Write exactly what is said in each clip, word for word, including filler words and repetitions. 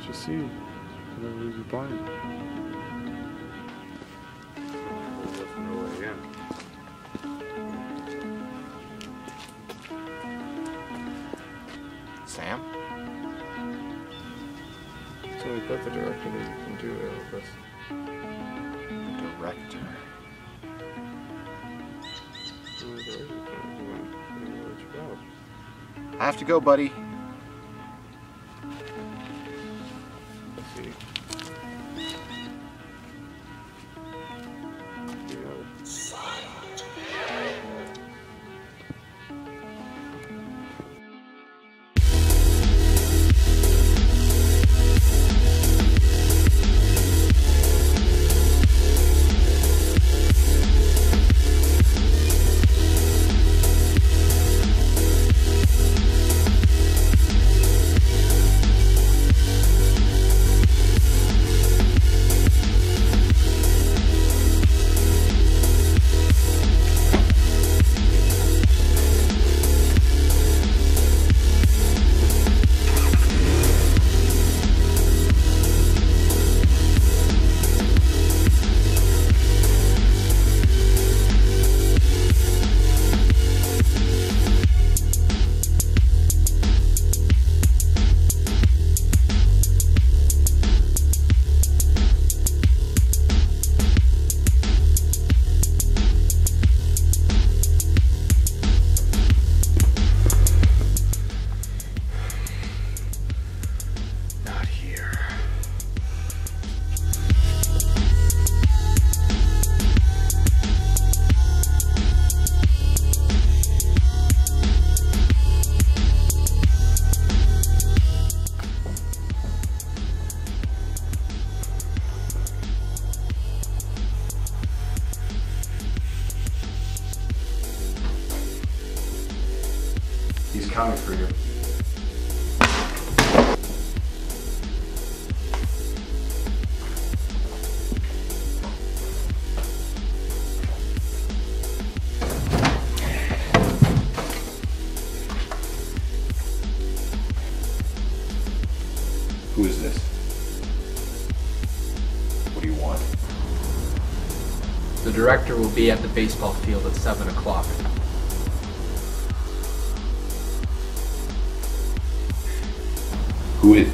Let's just see whatever he's buying. There's no way in. Sam? So we put the director that you can do it with this. Director. I have to go, buddy. Let's see. He's coming for you. Who is this? What do you want? The director will be at the baseball field at seven o'clock. Who is?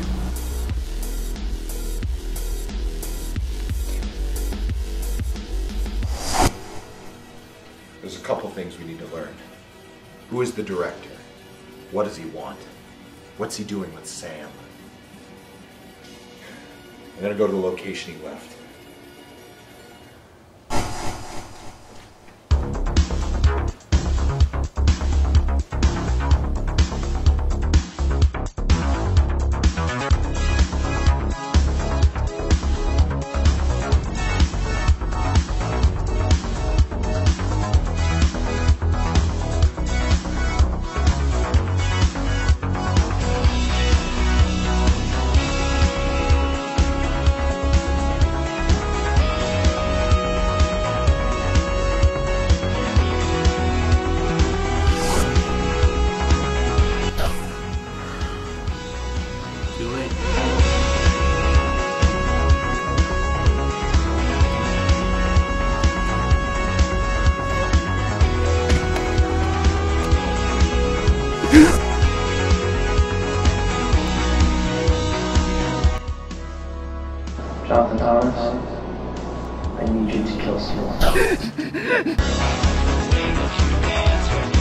There's a couple things we need to learn. Who is the director? What does he want? What's he doing with Sam? I'm gonna go to the location he left. Too late. Jonathan Thomas, I need you to kill someone.